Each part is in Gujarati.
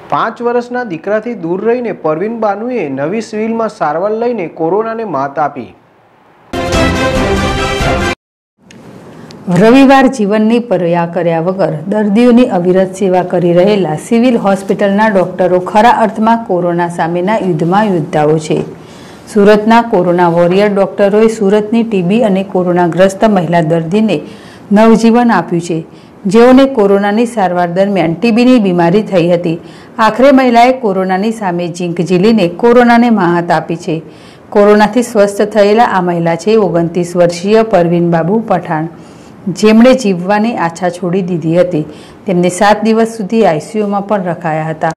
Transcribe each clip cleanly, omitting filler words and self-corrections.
5 વર્ષના દીકરાથી દૂર રહીને પરવીન બાનુએ નવી સિવિલમાં સારવાર લઈને કોરોનાને માત આપી। રવિવાર જીવનની પરવા કર્યા વગર દર્દીઓની અવિરત સેવા કરી રહેલા સિવિલ હોસ્પિટલના ડોક્ટરો ખરા અર્થમાં કોરોના સામેના યુદ્ધમાં યોદ્ધાઓ છે। સુરતના કોરોના વોરિયર ડોક્ટરોએ સુરતની ટીબી અને કોરોનાગ્રસ્ત મહિલા દર્દીને નવજીવન આપ્યું છે, જેઓને કોરોનાની સારવાર દરમિયાન ટીબીની બીમારી થઈ હતી। આખરે મહિલાએ કોરોનાની સામે ઝીંક ઝીલીને કોરોનાને માત આપી છે। કોરોનાથી સ્વસ્થ થયેલા આ મહિલા છે 29 વર્ષીય પરવીન બાબુ પઠાણ, જેમણે જીવવાની આશા છોડી દીધી હતી। તેમને 7 દિવસ સુધી આઈસીયુમાં પણ રખાયા હતા,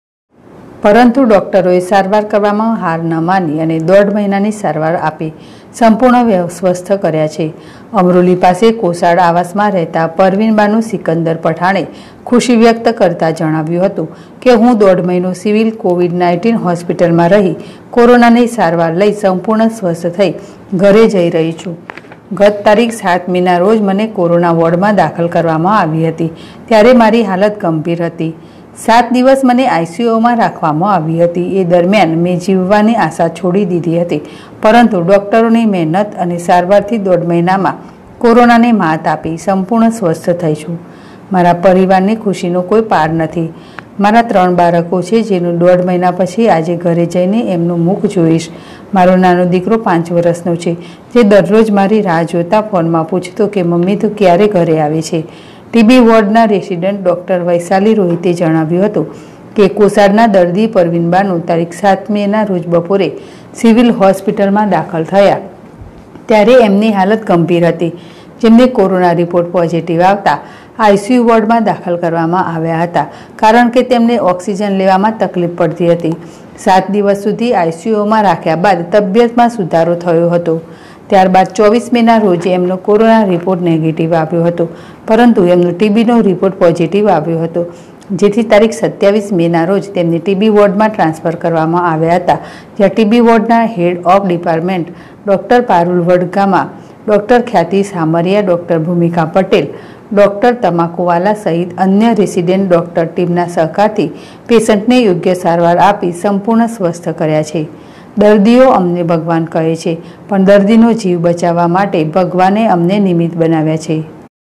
પરંતુ ડોક્ટરોએ સારવાર કરવામાં હાર ન માની અને 1.5 મહિનાની સારવાર આપી સંપૂર્ણ સ્વસ્થ કર્યા છે। અમરોલી પાસે કોસાડ આવાસમાં રહેતા પરવીન બાનુ સિકંદર પઠાણે ખુશી વ્યક્ત કરતા જણાવ્યું હતું કે હું 1.5 મહિનો સિવિલ કોવિડ-19 હોસ્પિટલમાં રહી કોરોનાની સારવાર લઈ સંપૂર્ણ સ્વસ્થ થઈ ઘરે જઈ રહી છું। ગત તારીખ 7 મેના રોજ મને કોરોના વોર્ડમાં દાખલ કરવામાં આવી હતી, ત્યારે મારી હાલત ગંભીર હતી। 7 દિવસ મને આઈસીયુમાં રાખવામાં આવી હતી। એ દરમિયાન મેં જીવવાની આશા છોડી દીધી હતી, પરંતુ ડોક્ટરોની મહેનત અને સારવારથી 1.5 મહિનામાં કોરોનાને માત આપી સંપૂર્ણ સ્વસ્થ થઈ છું। મારા પરિવારની ખુશીનો કોઈ પાર નથી। મારા 3 બાળકો છે, જેનું 1.5 મહિના પછી આજે ઘરે જઈને એમનું મુખ જોઈશ। મારો નાનો દીકરો 5 વર્ષનો છે, જે દરરોજ મારી રાહ જોતા ફોનમાં પૂછતો કે મમ્મી તું ક્યારે ઘરે આવે છે। ટીબી વોર્ડના રેસિડેન્ટ ડોક્ટર વૈશાલી રોહિતે જણાવ્યું હતું કે કોસાડના દર્દી પરવીન બાનુ તારીખ 7 મેના રોજ બપોરે સિવિલ હોસ્પિટલમાં દાખલ થયા, ત્યારે એમની હાલત ગંભીર હતી, જેમને કોરોના રિપોર્ટ પોઝિટિવ આવતા આઈસીયુ વોર્ડમાં દાખલ કરવામાં આવ્યા હતા, કારણ કે તેમને ઓક્સિજન લેવામાં તકલીફ પડતી હતી। 7 દિવસ સુધી આઈસીયુમાં રાખ્યા બાદ તબિયતમાં સુધારો થયો હતો। ત્યારબાદ 24 મેના રોજ એમનો કોરોના રિપોર્ટ નેગેટિવ આવ્યો હતો, પરંતુ એમનો ટીબીનો રિપોર્ટ પોઝિટિવ આવ્યો હતો, જેથી તારીખ 27 મેના રોજ તેમને ટીબી વોર્ડમાં ટ્રાન્સફર કરવામાં આવ્યા હતા, જ્યાં ટીબી વોર્ડના head of department doctor Parul Vadgama, doctor Khyati Samaria, doctor ભૂમિકા પટેલ, ડૉક્ટર તમાકુવાલા સહિત અન્ય રેસિડેન્ટ ડૉક્ટર ટીમના સહકારથી પેશન્ટને યોગ્ય સારવાર આપી સંપૂર્ણ સ્વસ્થ કર્યા છે। દર્દીઓ અમને ભગવાન કહે છે, પણ દર્દીનો જીવ બચાવવા માટે ભગવાને અમને નિમિત્ત બનાવ્યા છે,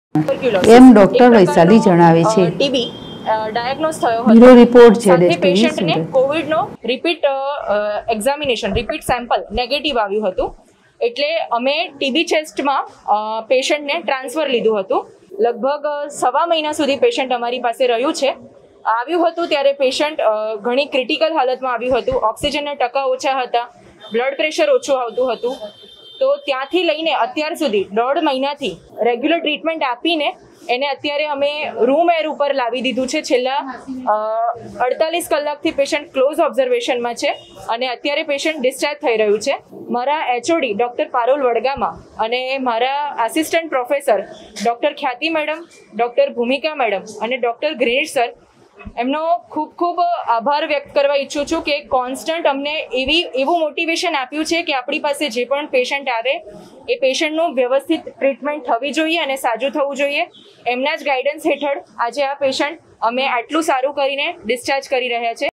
એમ ડૉક્ટર વૈશાલી જણાવે છે। ડાયગ્નોઝ થયો હતો। બ્યુરો રિપોર્ટ સાથે પેશન્ટને કોવિડનો repeat examination repeat sample negative આવ્યું હતું, એટલે અમે ટીબી ચેસ્ટમાં પેશન્ટને ટ્રાન્સફર લીધું હતું। લગભગ 1.5 મહિના સુધી પેશન્ટ અમારી પાસે રહ્યું છે। આવ્યું હતું ત્યારે પેશન્ટ ઘણી ક્રિટિકલ હાલતમાં આવ્યું હતું, ઓક્સિજનના ટકા ઓછા હતા, બ્લડ પ્રેશર ઓછું આવતું હતું। તો ત્યાંથી લઈને અત્યાર સુધી 1.5 મહિનાથી રેગ્યુલર ટ્રીટમેન્ટ આપીને એને અત્યારે અમે રૂમ એર ઉપર લાવી દીધું છે। છેલ્લા 48 કલાકથી પેશન્ટ ક્લોઝ ઓબ્ઝર્વેશનમાં છે અને અત્યારે પેશન્ટ ડિસ્ચાર્જ થઈ રહ્યું છે। મારા એચઓડી ડૉક્ટર પારુલ વડગામા અને મારા assistant professor doctor Khyati madam, doctor Bhumika madam અને ડૉક્ટર ગ્રીનિશ સર, એમનો ખૂબ ખૂબ આભાર વ્યક્ત કરવા ઈચ્છું છું કે કોન્સ્ટન્ટ અમને એવું મોટિવેશન આપ્યું છે કે આપણી પાસે જે પણ પેશન્ટ આવે એ પેશન્ટનું વ્યવસ્થિત ટ્રીટમેન્ટ થવી જોઈએ અને સાજું થવું જોઈએ। એમના જ ગાઈડન્સ હેઠળ આજે આ પેશન્ટ અમે આટલું સારું કરીને ડિસ્ચાર્જ કરી રહ્યા છે।